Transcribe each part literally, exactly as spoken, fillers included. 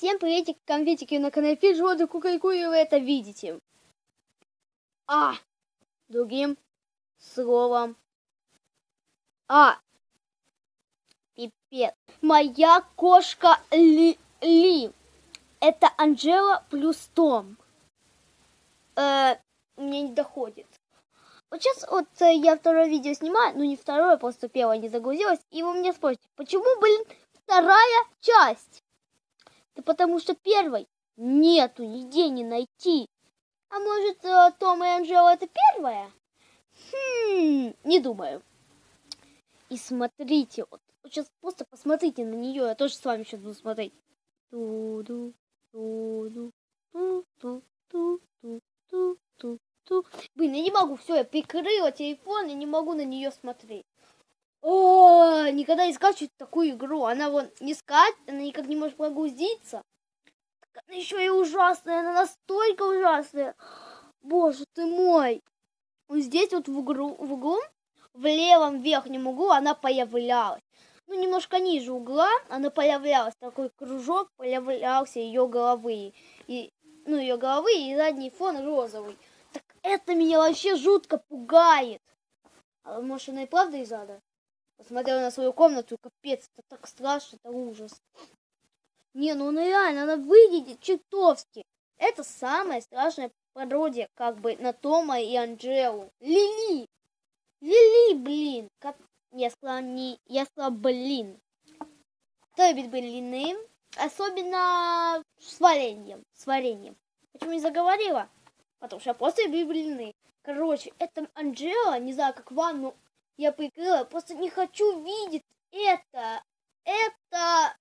Всем приветик, конфетики на канале Фиджода Кукайку, и вы это видите. А, другим словом. А, пипец. Моя кошка Ли. Ли. Это Анжела плюс Том. Э, мне не доходит. Вот сейчас вот э, я второе видео снимаю, ну не второе, просто первое не загрузилось. И вы мне спросите, почему, блин, вторая часть? Да потому что первой нету, нигде не найти. А может, э, Том и Анжела это первая? Хм, не думаю. И смотрите, вот, вот сейчас просто посмотрите на нее, я тоже с вами сейчас буду смотреть. Ту-ду, ту-ду, ту-ту, ту-ту, ту-ту, ту. Блин, я не могу, все, я прикрыла телефон, я не могу на нее смотреть. О, никогда не скачивать такую игру. Она вон не скачет, она никак не может прогрузиться. Так она еще и ужасная, она настолько ужасная. Боже ты мой. Вот здесь вот в углу, в углу, в левом верхнем углу она появлялась. Ну, немножко ниже угла она появлялась. Такой кружок появлялся ее головы. И, ну, ее головы и задний фон розовый. Так это меня вообще жутко пугает. А может, она и правда из ада? Посмотрела на свою комнату, капец, это так страшно, это ужас. Не, ну она реально, она выглядит чертовски. Это самая страшная пародия, как бы, на Тома и Анжелу. Лили! Лили, блин! Как... Я сказала не... Я сказала, блин. Кто любит блины? Особенно с вареньем. С вареньем. Почему не заговорила? Потому что я просто люблю блины. Короче, это Анжела, не знаю, как вам, но... Я прикрыла, просто не хочу видеть это. Это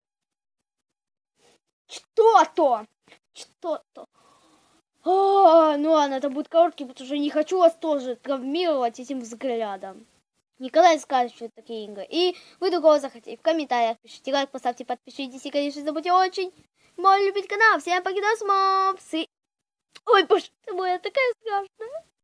что-то. Что-то. А, ну ладно, это будет короткий, потому что не хочу вас тоже травмировать этим взглядом. Никогда не скачивайте такие игры. И вы другого захотите. В комментариях пишите лайк, поставьте, подпишитесь. И, конечно, не забудьте очень мой любить канал. Всем покидос, мопсы. Ой, боже ты мой, я такая страшная.